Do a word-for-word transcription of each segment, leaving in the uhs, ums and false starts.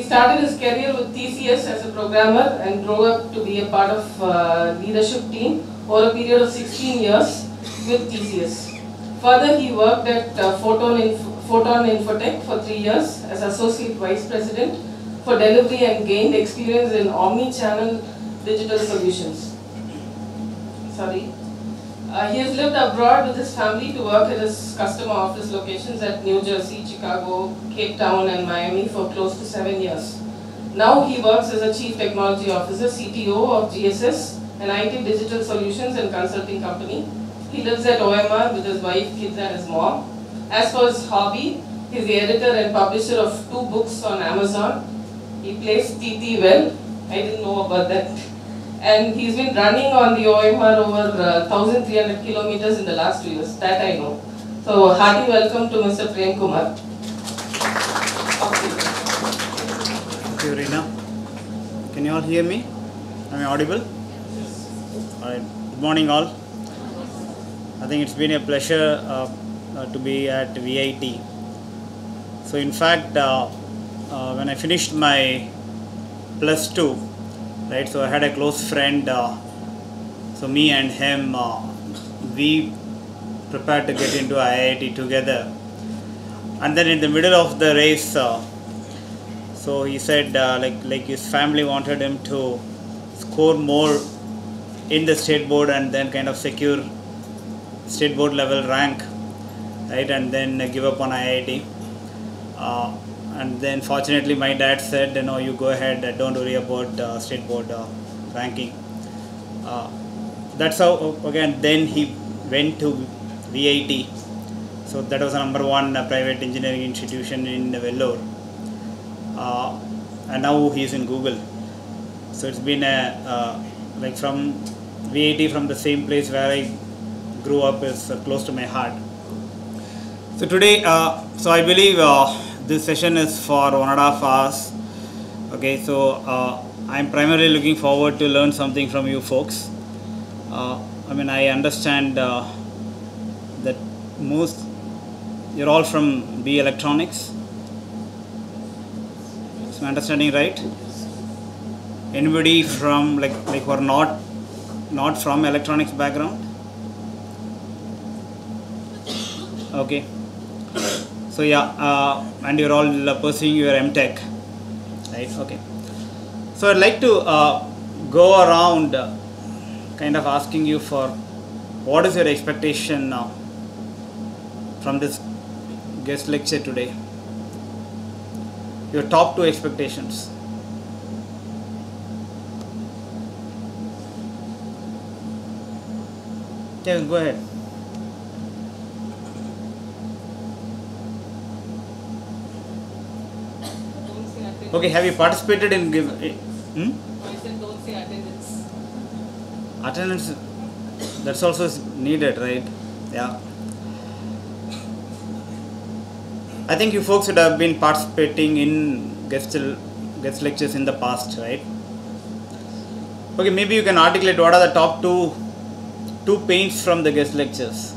started his career with T C S as a programmer and grew up to be a part of uh, leadership team over a period of sixteen years with T C S. Further, he worked at uh, Photon, Inf Photon Infotech for three years as Associate Vice President for delivery and gained experience in omni-channel digital solutions. Sorry. Uh, he has lived abroad with his family to work at his customer office locations at New Jersey, Chicago, Cape Town and Miami for close to seven years. Now he works as a Chief Technology Officer, C T O of G S S, an I T digital solutions and consulting company. He lives at O M R with his wife, kids and his mom. As for his hobby, he is the editor and publisher of two books on Amazon. He plays T T well. I didn't know about that. And he's been running on the O M R over uh, one thousand three hundred kilometers in the last two years. That I know. So, hearty welcome to Mister Prem Kumar. Thank you, Reena. Can you all hear me? Am I audible? Yes. All right. Good morning, all. I think it's been a pleasure uh, uh, to be at V I T. So, in fact, uh, uh, when I finished my plus two, right, so I had a close friend, uh, so me and him, uh, we prepared to get into I I T together, and then in the middle of the race, uh, so he said uh, like, like his family wanted him to score more in the state board and then kind of secure state board level rank, right, and then uh, give up on I I T. Uh, And then fortunately my dad said, you know, you go ahead, uh, don't worry about uh, state board uh, ranking. Uh, that's how, again, then he went to V I T. So that was the number one uh, private engineering institution in Vellore. Uh, and now he's in Google. So it's been a, uh, like from V I T, from the same place where I grew up, is uh, close to my heart. So today, uh, so I believe uh, this session is for one and a half hours. Okay, so uh, I'm primarily looking forward to learn something from you folks. Uh, I mean, I understand uh, that most, you're all from B Electronics. Is my understanding right? Anybody from like like who are not not from electronics background? Okay. So yeah, uh, and you're all uh, pursuing your M.Tech, right? Okay. So I'd like to uh, go around uh, kind of asking you for what is your expectation now from this guest lecture today? Your top two expectations. Yeah, go ahead. Okay, have you participated in give? Hmm? I said don't say attendance. Attendance, that's also needed, right? Yeah. I think you folks would have been participating in guest guest lectures in the past, right? Okay, maybe you can articulate what are the top two two pains from the guest lectures.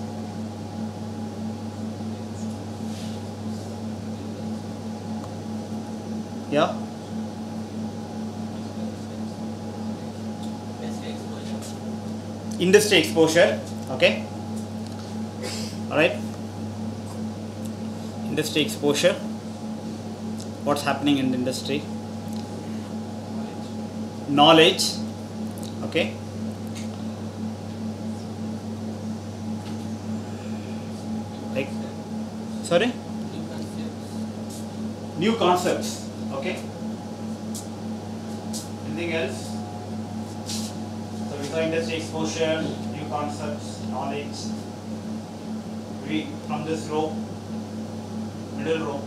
Yeah. Industry exposure. Okay. All right. Industry exposure. What's happening in the industry? Knowledge. Okay. Like, sorry. New concepts. Okay. Anything else? So we saw industry exposure, new concepts, knowledge. We from this row, middle row.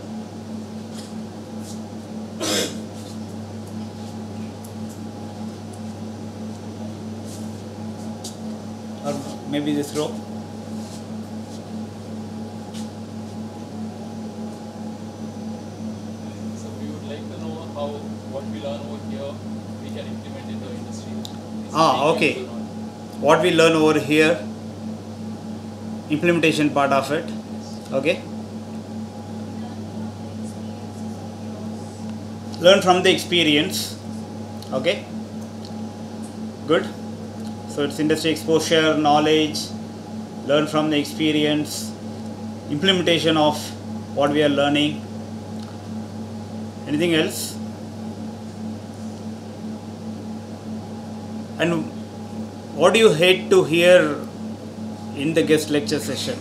Or maybe this row. How what we learn over here we can implement in the industry. It's Ah, okay. What we learn over here, implementation part of it. Okay. learn from the experience. Okay, good. So it's industry exposure, knowledge, learn from the experience, implementation of what we are learning. Anything else? And what do you hate to hear in the guest lecture session?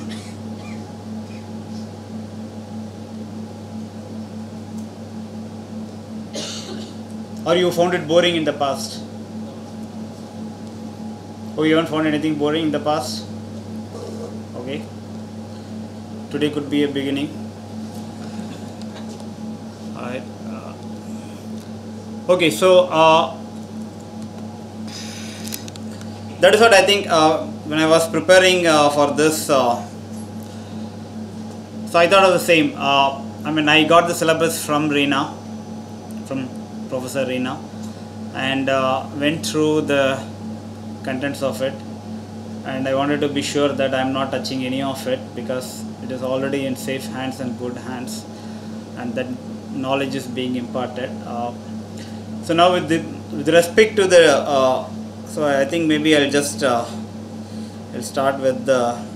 Or you found it boring in the past? Oh, you haven't found anything boring in the past? Okay. Today could be a beginning. Alright. Uh, okay, so uh, that is what I think uh, when I was preparing uh, for this. Uh, so I thought of the same. Uh, I mean, I got the syllabus from Reena, from Professor Reena, and uh, went through the contents of it, and I wanted to be sure that I am not touching any of it, because it is already in safe hands and good hands, and that knowledge is being imparted. Uh, so now with the, with respect to the uh, so I think maybe I'll just uh, I'll start with the